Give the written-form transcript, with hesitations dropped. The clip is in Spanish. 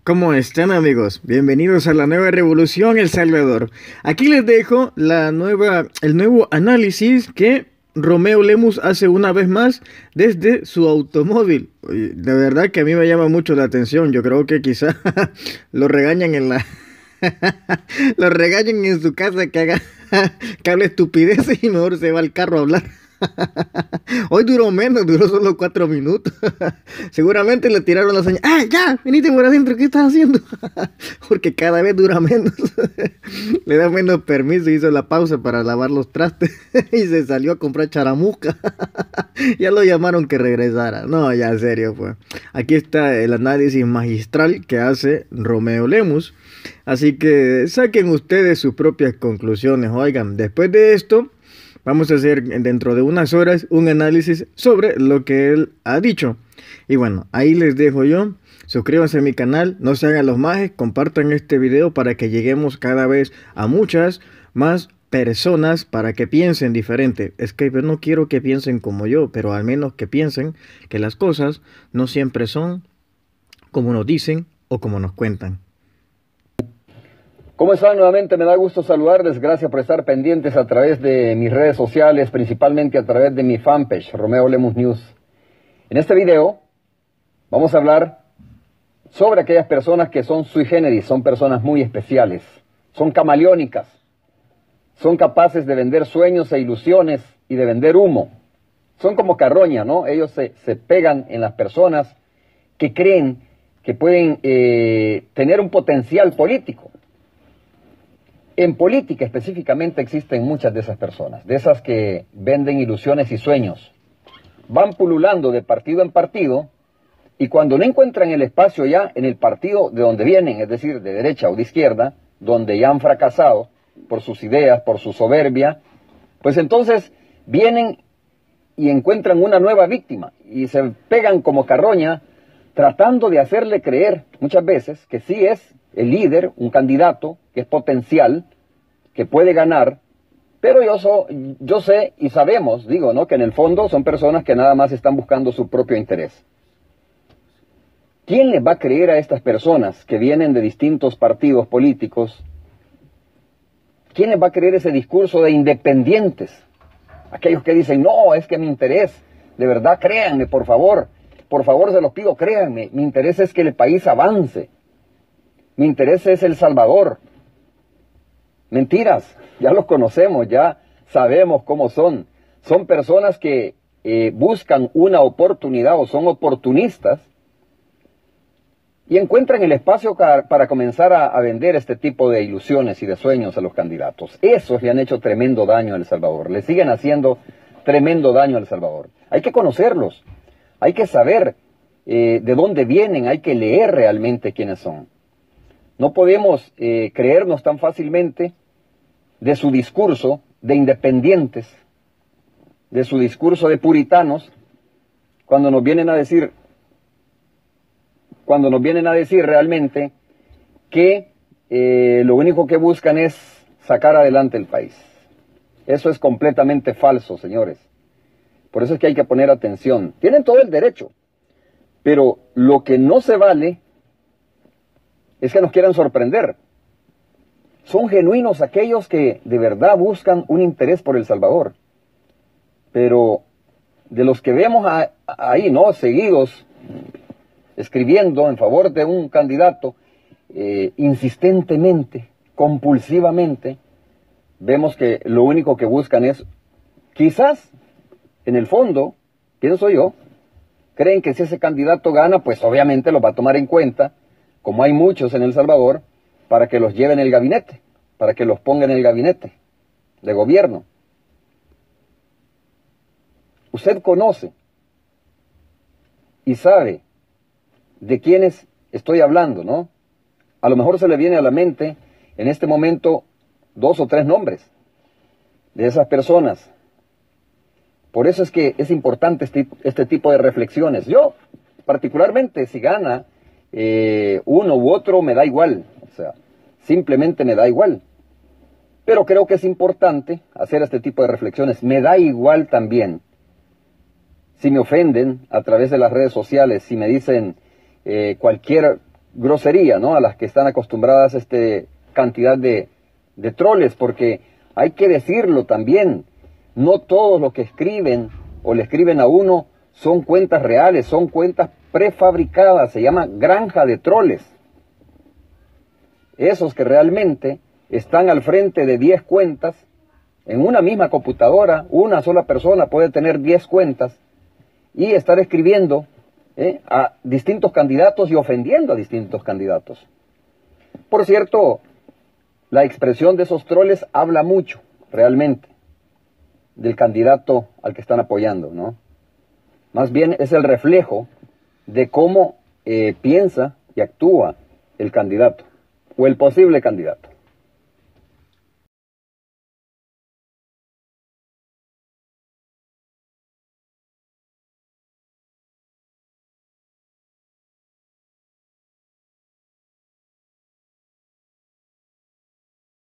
¿Cómo están, amigos? Bienvenidos a la nueva revolución El Salvador. Aquí les dejo el nuevo análisis que Romeo Lemus hace una vez más desde su automóvil. Oye, de verdad que a mí me llama mucho la atención. Yo creo que quizá lo regañan en la lo regañan en su casa que hable estupideces y mejor se va al carro a hablar. Hoy duró menos, duró solo 4 minutos. Seguramente le tiraron la señal. ¡Ah, ya! Venite por adentro, ¿qué estás haciendo? Porque cada vez dura menos. Le da menos permiso, hizo la pausa para lavar los trastes y se salió a comprar charamusca. Ya lo llamaron que regresara. No, ya en serio, pues. Aquí está el análisis magistral que hace Romeo Lemus. Así que saquen ustedes sus propias conclusiones. Oigan, después de esto, vamos a hacer dentro de unas horas un análisis sobre lo que él ha dicho. Y bueno, ahí les dejo yo. Suscríbanse a mi canal, no se hagan los majes, compartan este video para que lleguemos cada vez a muchas más personas para que piensen diferente. Es que yo no quiero que piensen como yo, pero al menos que piensen que las cosas no siempre son como nos dicen o como nos cuentan. ¿Cómo están? Nuevamente me da gusto saludarles, gracias por estar pendientes a través de mis redes sociales, principalmente a través de mi fanpage, Romeo Lemus News. En este video vamos a hablar sobre aquellas personas que son sui generis, son personas muy especiales, son camaleónicas, son capaces de vender sueños e ilusiones y de vender humo. Son como carroña, ¿no? Ellos se pegan en las personas que creen que pueden tener un potencial político. En política específicamente existen muchas de esas personas, de esas que venden ilusiones y sueños. Van pululando de partido en partido y cuando no encuentran el espacio ya en el partido de donde vienen, es decir, de derecha o de izquierda, donde ya han fracasado por sus ideas, por su soberbia, pues entonces vienen y encuentran una nueva víctima y se pegan como carroña tratando de hacerle creer muchas veces que sí es el líder, un candidato que es potencial, que puede ganar, pero yo sé y sabemos, digo, ¿no?, que en el fondo son personas que nada más están buscando su propio interés. ¿Quién les va a creer a estas personas que vienen de distintos partidos políticos? ¿Quién les va a creer ese discurso de independientes? Aquellos que dicen, no, es que mi interés, de verdad, créanme, por favor se los pido, créanme, mi interés es que el país avance. Mi interés es El Salvador. Mentiras, ya los conocemos, ya sabemos cómo son. Son personas que buscan una oportunidad o son oportunistas y encuentran el espacio para comenzar a vender este tipo de ilusiones y de sueños a los candidatos. Esos le han hecho tremendo daño a El Salvador, le siguen haciendo tremendo daño a El Salvador. Hay que conocerlos, hay que saber de dónde vienen, hay que leer realmente quiénes son. No podemos creernos tan fácilmente de su discurso de independientes, de su discurso de puritanos, cuando nos vienen a decir realmente que lo único que buscan es sacar adelante el país. Eso es completamente falso, señores. Por eso es que hay que poner atención. Tienen todo el derecho, pero lo que no se vale es que nos quieran sorprender. Son genuinos aquellos que de verdad buscan un interés por El Salvador. Pero de los que vemos ahí, ¿no?, seguidos, escribiendo en favor de un candidato, insistentemente, compulsivamente, vemos que lo único que buscan es, quizás, en el fondo, pienso yo, creen que si ese candidato gana, pues obviamente lo va a tomar en cuenta, como hay muchos en El Salvador, para que los lleve en el gabinete, para que los ponga en el gabinete de gobierno. Usted conoce y sabe de quiénes estoy hablando, ¿no? A lo mejor se le viene a la mente en este momento 2 o 3 nombres de esas personas. Por eso es que es importante este tipo de reflexiones. Yo, particularmente, si gana uno u otro, me da igual. O sea, simplemente me da igual. Pero creo que es importante hacer este tipo de reflexiones. Me da igual también si me ofenden a través de las redes sociales, si me dicen cualquier grosería, ¿no?, a las que están acostumbradas cantidad de troles, porque hay que decirlo también, no todos los que escriben o le escriben a uno son cuentas reales, son cuentas prefabricadas, se llama granja de troles. Esos que realmente están al frente de 10 cuentas, en una misma computadora, una sola persona puede tener 10 cuentas y estar escribiendo a distintos candidatos y ofendiendo a distintos candidatos. Por cierto, la expresión de esos troles habla mucho, realmente, del candidato al que están apoyando, ¿no? Más bien es el reflejo de cómo piensa y actúa el candidato, o el posible candidato.